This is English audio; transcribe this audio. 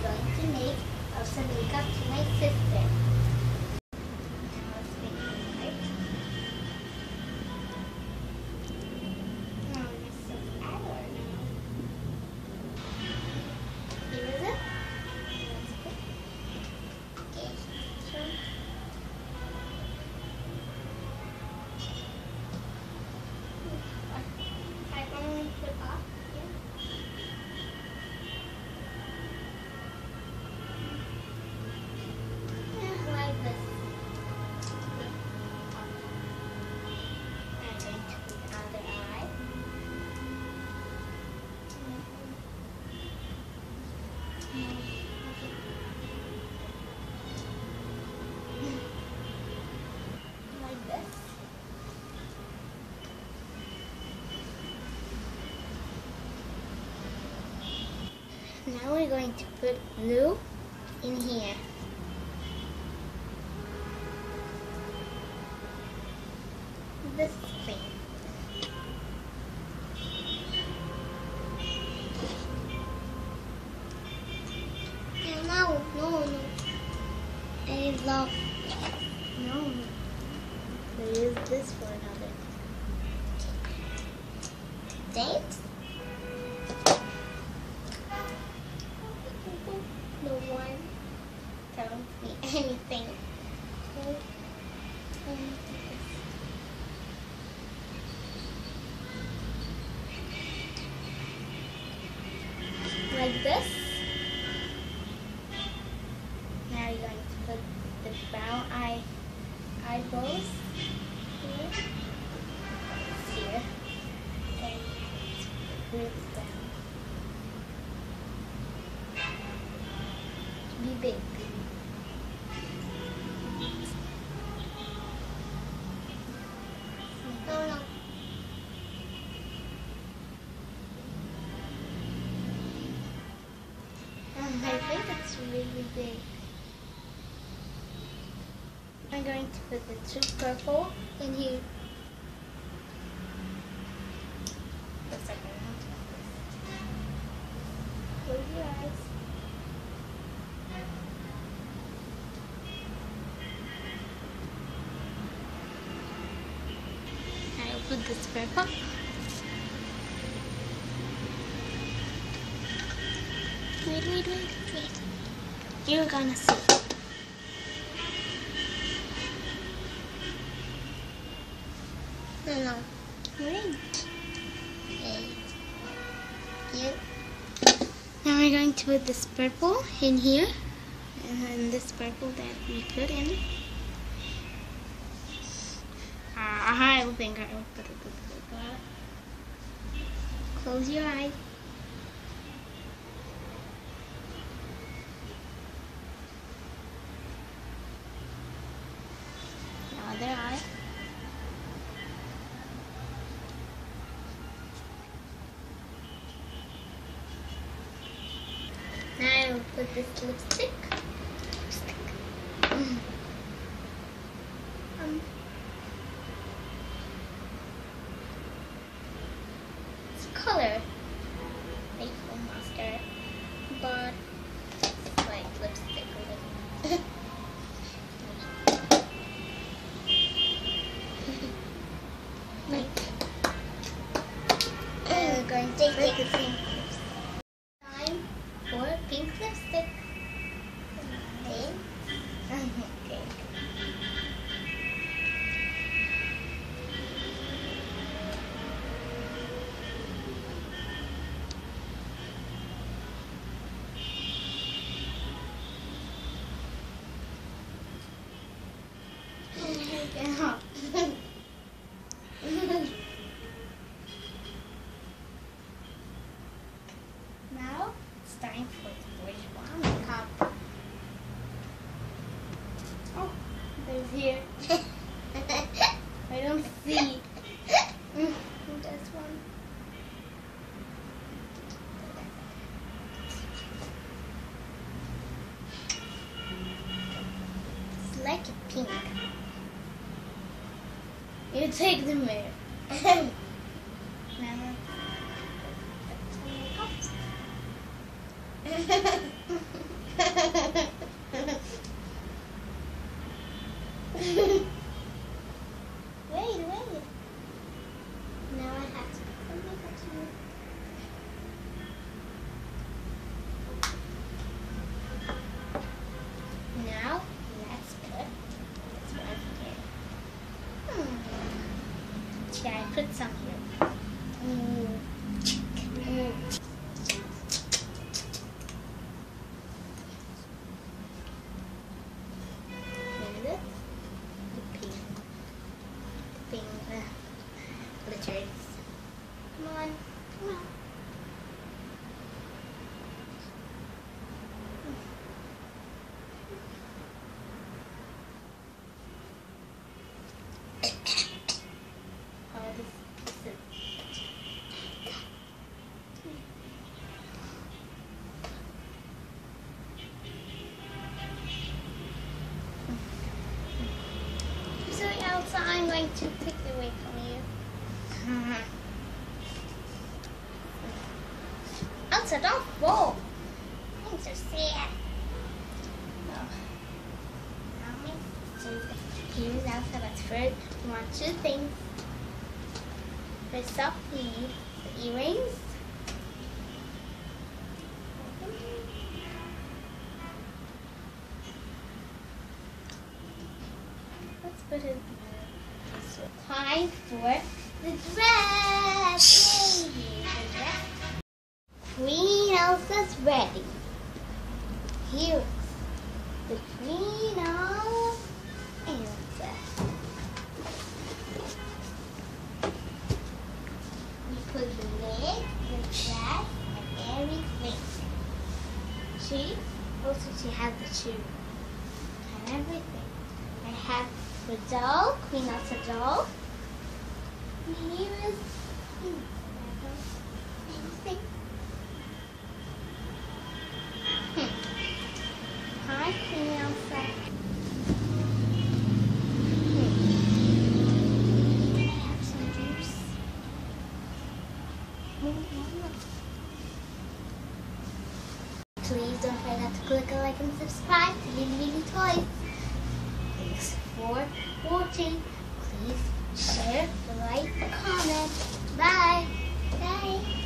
going to make some makeup to my sister. Now let's make it right. Oh, this is so sour now. Here is it. Okay, so I only put off here. Like this. I'm going to put the other eye. Like this. Now we're going to put glue in here. This thing. No. I love. No. We use this for another. Thanks. No one tells me anything. Like this. Now you're going to put the brown eyeballs here. And group them. Be big. No. I think it's really big. I'm going to put the two purple in here. Looks like I want this. Close your eyes. I'll put this purple. Wait. You're gonna see. No. Wait. Here. Now we're going to put this purple in here. And this purple that we put in. I think I will put it. Close your eyes. Other eye. Now I will put this lipstick. It's color. Faithful mascara, but it's like lipstick a little. We're going to take the pink lipstick. Time for pink lipstick. Okay. Now it's time for the bourgeois makeup. Oh, there's here. I don't see. This one. It's like a pink. You take the mirror. Now, to take it away from you. Elsa, don't fall. Things are sad. Here's Elsa, but first we want two things. First off, we need the earrings. Let's put it. So time for the dress. Yay! The dress. Queen Elsa's ready. Here's the Queen of Elsa. We put the wig, the dress, and everything. She has the shoe and everything. I have the doll, Queen Elsa doll. And here is everything. Hi, Queen Elsa. I have some juice. Please don't forget to click a like and subscribe to Lily Toys. Thanks for watching. Please share, like, comment. Bye. Bye.